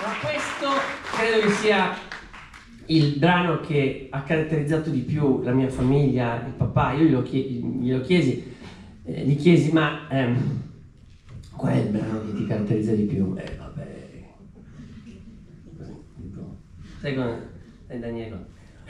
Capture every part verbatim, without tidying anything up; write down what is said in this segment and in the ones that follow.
Questo credo che sia il brano che ha caratterizzato di più la mia famiglia, il papà. Io glielo, chie- glielo chiesi, eh, gli chiesi, ma ehm, qual è il brano che ti caratterizza di più? Eh vabbè, così, tipo, sai come? Sai Daniele?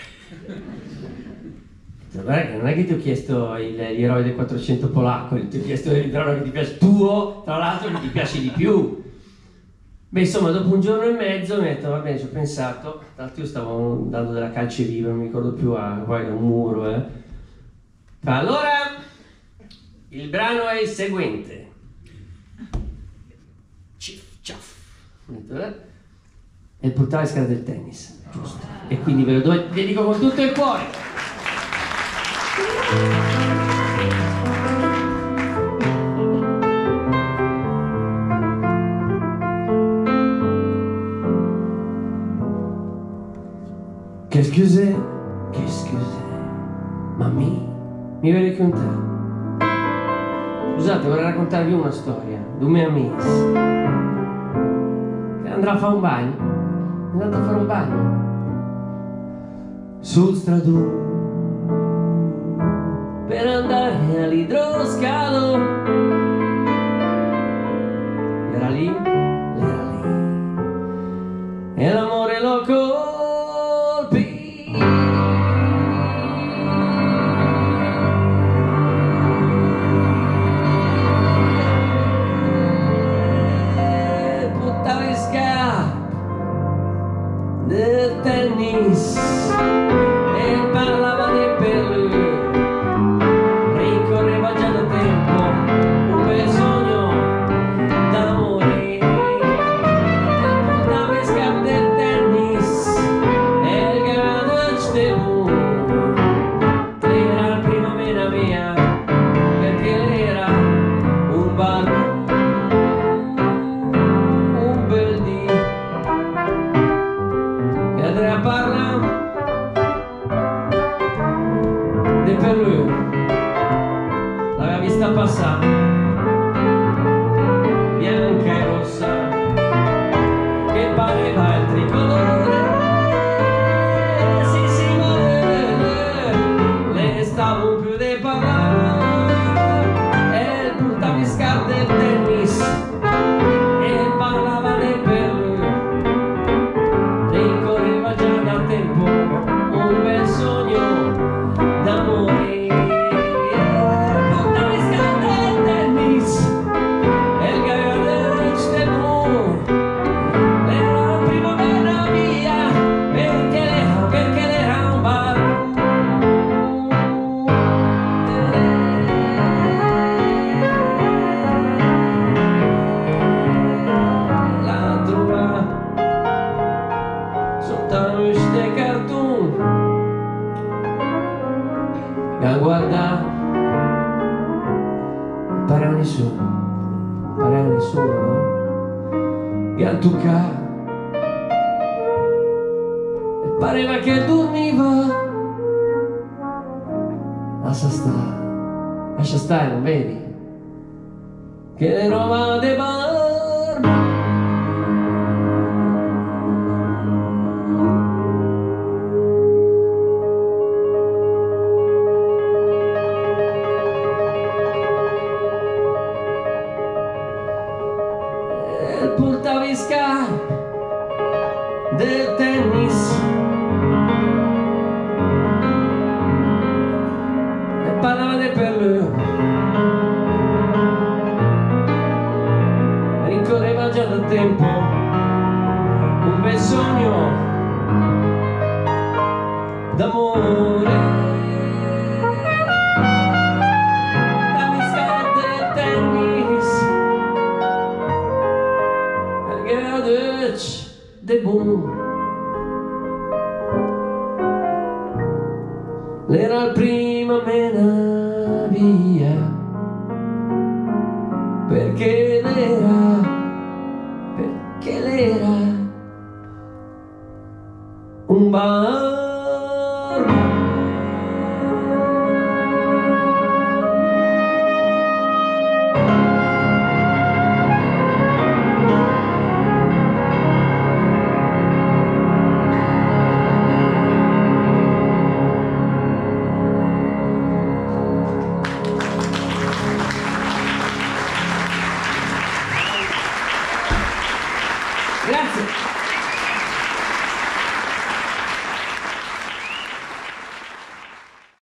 Guarda che non è che ti ho chiesto il, gli eroi del quattrocento polacco, ti ho chiesto il brano che ti piace tuo, tra l'altro che ti piace di più. Beh, insomma, dopo un giorno e mezzo mi ho detto, va bene, ci ho pensato. Tra l'altro io stavo dando della calce viva, non mi ricordo più, a poi da un muro, eh. Allora, il brano è il seguente. Ciff, ciaff. E il portale scala del tennis, giusto. E quindi ve lo do- dedico con tutto il cuore. Qu'est-ce que c'est? Qu'est-ce que c'est? Mamma, mi viene con te. Scusate, vorrei raccontarvi una storia di un mio amico che andrà a fare un bagno. È andato a fare un bagno sul stradone per andare all'idroscalo. Era lì, era lì, e l'amore lo colpì. Buttava in scarpe del tennis e parlava di perle. Rincorreva già da tempo un bel sogno d'amore. Buttava in scarpe del tennis e il garage de Moore. Era la prima mena mia perché era un bar. Andrea parla de per lui, l'aveva vista passare, bianca e rossa, che pareva il tricolore. Sì, sì, ma le, le, le stavo più di parlare, e il buttaviscar del tennis, e parlava de per lui. Rincorreva già da tempo un bel sogno d'amore. Buttava in scarpe del tennis e il garage de Moore. Era la primavera via perché l'era, perché l'era un bar. La trova sotto queste cartoon a guardare, non pareva nessuno, non pareva nessuno, no? E a toccare, e pareva che dormiva. Lascia stare, lascia stare, non vedi? Che le roba de barba. Portava in scarpe del tennis e parlava del perle. Rincorreva già da tempo un bel sogno d'amore. Portava in scarpe del tennis, de Moore. L'era il prima mena via perché l'era, perché l'era un bar. Grazie.